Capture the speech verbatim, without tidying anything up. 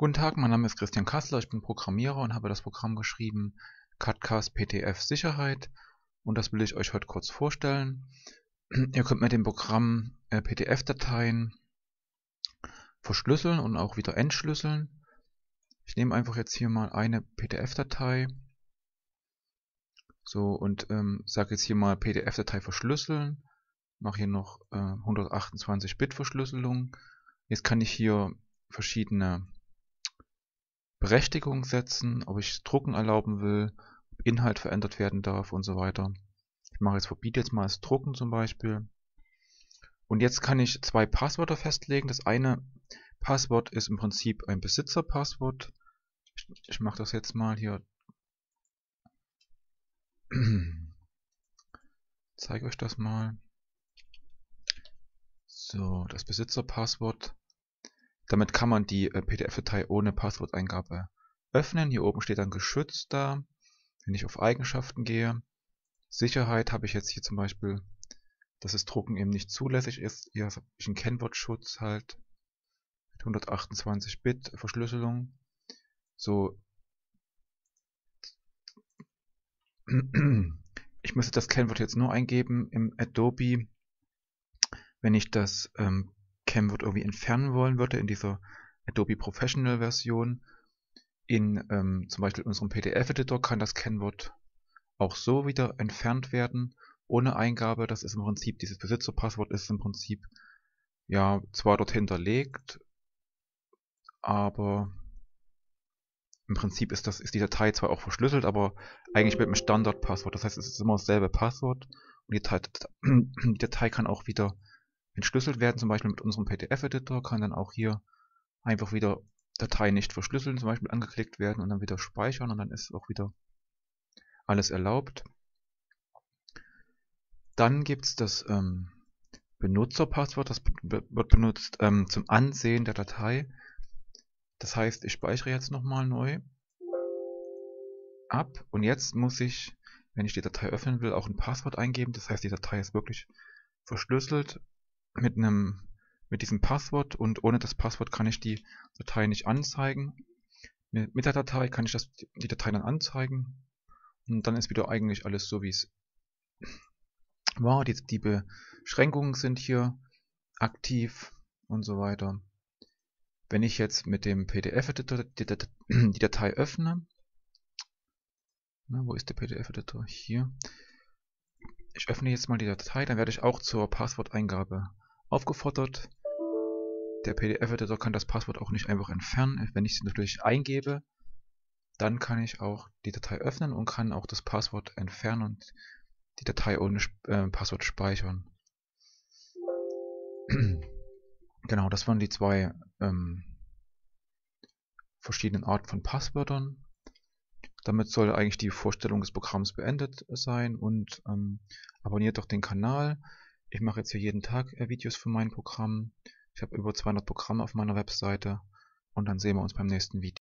Guten Tag, mein Name ist Christian Kassler, ich bin Programmierer und habe das Programm geschrieben CutCast P T F Sicherheit, und das will ich euch heute kurz vorstellen. Ihr könnt mit dem Programm äh, P D F-Dateien verschlüsseln und auch wieder entschlüsseln. Ich nehme einfach jetzt hier mal eine P D F-Datei so und ähm, sage jetzt hier mal P D F-Datei verschlüsseln. Mache hier noch äh, hundertachtundzwanzig Bit Verschlüsselung. Jetzt kann ich hier verschiedene Berechtigungen setzen, ob ich Drucken erlauben will, ob Inhalt verändert werden darf und so weiter. Ich mache jetzt, verbiete jetzt mal das Drucken zum Beispiel. Und jetzt kann ich zwei Passwörter festlegen. Das eine Passwort ist im Prinzip ein Besitzerpasswort. Ich, ich mache das jetzt mal hier. Zeige euch das mal. So, das Besitzerpasswort. Damit kann man die äh, P D F-Datei ohne Passworteingabe öffnen. Hier oben steht dann geschützt da. Wenn ich auf Eigenschaften gehe, Sicherheit habe ich jetzt hier zum Beispiel, dass das Drucken eben nicht zulässig ist. Hier habe ich einen Kennwortschutz halt mit hundertachtundzwanzig Bit Verschlüsselung. So. Ich müsste das Kennwort jetzt nur eingeben im Adobe, wenn ich das ähm, Kennwort irgendwie entfernen wollen würde in dieser Adobe Professional Version. In ähm, zum Beispiel unserem P D F-Editor kann das Kennwort auch so wieder entfernt werden, ohne Eingabe. Das ist im Prinzip, dieses Besitzerpasswort ist im Prinzip ja zwar dort hinterlegt, aber im Prinzip ist, das, ist die Datei zwar auch verschlüsselt, aber eigentlich mit einem Standardpasswort. Das heißt, es ist immer dasselbe Passwort und die Datei, die Datei kann auch wieder entschlüsselt werden, zum Beispiel mit unserem P D F-Editor kann dann auch hier einfach wieder Datei nicht verschlüsseln, zum Beispiel angeklickt werden und dann wieder speichern, und dann ist auch wieder alles erlaubt. Dann gibt es das ähm, Benutzerpasswort, das wird benutzt ähm, zum Ansehen der Datei. Das heißt, ich speichere jetzt nochmal neu ab, und jetzt muss ich, wenn ich die Datei öffnen will, auch ein Passwort eingeben. Das heißt, die Datei ist wirklich verschlüsselt mit einem mit diesem Passwort, und ohne das Passwort kann ich die Datei nicht anzeigen. Mit der Datei kann ich das, die Datei dann anzeigen, und dann ist wieder eigentlich alles so, wie es war. Die, die Beschränkungen sind hier aktiv und so weiter. Wenn ich jetzt mit dem P D F-Editor die, die Datei öffne, na, wo ist der P D F-Editor? Hier. Ich öffne jetzt mal die Datei, dann werde ich auch zur Passworteingabe aufgefordert. Der P D F-Editor kann das Passwort auch nicht einfach entfernen. Wenn ich es natürlich eingebe, dann kann ich auch die Datei öffnen und kann auch das Passwort entfernen und die Datei ohne äh, Passwort speichern. Genau, das waren die zwei ähm, verschiedenen Arten von Passwörtern. Damit soll eigentlich die Vorstellung des Programms beendet sein, und ähm, abonniert doch den Kanal. Ich mache jetzt hier jeden Tag äh, Videos für mein Programm. Ich habe über zweihundert Programme auf meiner Webseite, und dann sehen wir uns beim nächsten Video.